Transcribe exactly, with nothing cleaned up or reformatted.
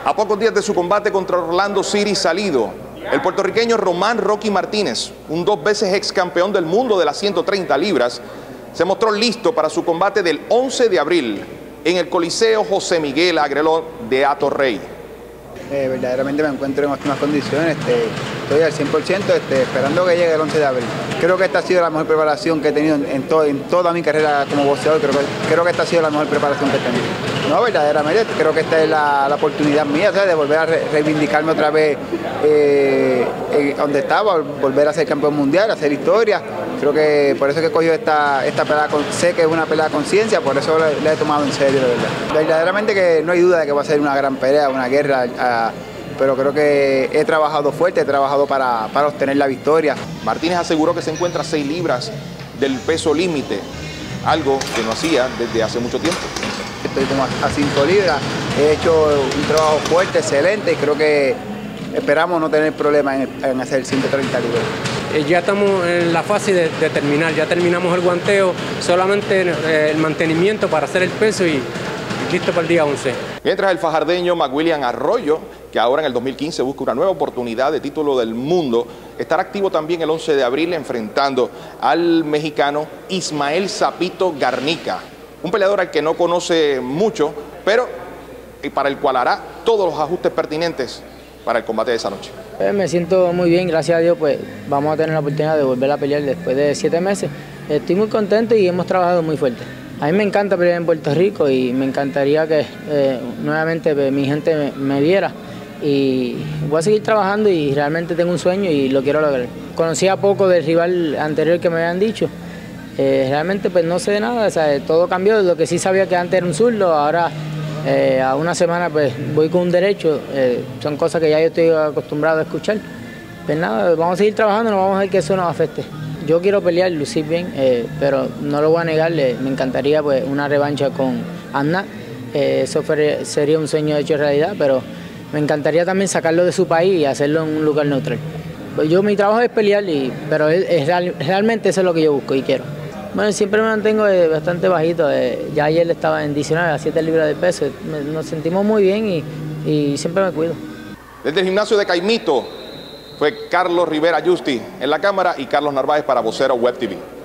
A pocos días de su combate contra Orlando City Salido, el puertorriqueño Román Rocky Martínez, un dos veces ex campeón del mundo de las ciento treinta libras, se mostró listo para su combate del once de abril en el Coliseo José Miguel Agrelot de Atorrey. Eh, verdaderamente me encuentro en óptimas condiciones, este, estoy al cien por ciento este, esperando que llegue el once de abril. Creo que esta ha sido la mejor preparación que he tenido en, en, to, en toda mi carrera como boxeador, creo que, creo que esta ha sido la mejor preparación que he tenido. No, verdaderamente, creo que esta es la, la oportunidad mía, ¿sabes? De volver a re, reivindicarme otra vez eh, eh, donde estaba, volver a ser campeón mundial, a hacer historia. Creo que por eso que he cogido esta, esta pelea, con, sé que es una pelea con conciencia, por eso la, la he tomado en serio, de verdad. Verdaderamente que no hay duda de que va a ser una gran pelea, una guerra, a, pero creo que he trabajado fuerte, he trabajado para, para obtener la victoria. Martínez aseguró que se encuentra a seis libras del peso límite, algo que no hacía desde hace mucho tiempo. Estoy como a cinco libras, he hecho un trabajo fuerte, excelente, y creo que esperamos no tener problemas en, en hacer ciento treinta libras. Eh, ya estamos en la fase de, de terminar, ya terminamos el guanteo, solamente eh, el mantenimiento para hacer el peso y, y listo para el día once. Mientras el fajardeño McWilliam Arroyo, que ahora en el dos mil quince busca una nueva oportunidad de título del mundo, estará activo también el once de abril enfrentando al mexicano Ismael Zapito Garnica, un peleador al que no conoce mucho, pero para el cual hará todos los ajustes pertinentes para el combate de esa noche. Pues me siento muy bien, gracias a Dios, pues vamos a tener la oportunidad de volver a pelear después de siete meses. Estoy muy contento y hemos trabajado muy fuerte. A mí me encanta pelear en Puerto Rico y me encantaría que eh, nuevamente pues, mi gente me, me viera. Y voy a seguir trabajando y realmente tengo un sueño y lo quiero lograr. Conocía poco del rival anterior que me habían dicho. Eh, realmente pues no sé de nada, o sea, todo cambió. Lo que sí sabía que antes era un zurdo, ahora eh, a una semana pues voy con un derecho. Eh, son cosas que ya yo estoy acostumbrado a escuchar. Pues nada, vamos a seguir trabajando, no vamos a ver que eso nos afecte. Yo quiero pelear, lucir bien, eh, pero no lo voy a negar, eh, me encantaría pues una revancha con Amnat. Eh, eso fue, sería un sueño hecho realidad, pero me encantaría también sacarlo de su país y hacerlo en un lugar neutral. Pues yo mi trabajo es pelear, y, pero es, es real, realmente eso es lo que yo busco y quiero. Bueno, siempre me mantengo eh, bastante bajito. Eh, ya ayer estaba en diecinueve a siete libras de peso. Me, nos sentimos muy bien y, y siempre me cuido. Desde el gimnasio de Caimito fue Carlos Rivera Justi en la cámara y Carlos Narváez para Vocero Web T V.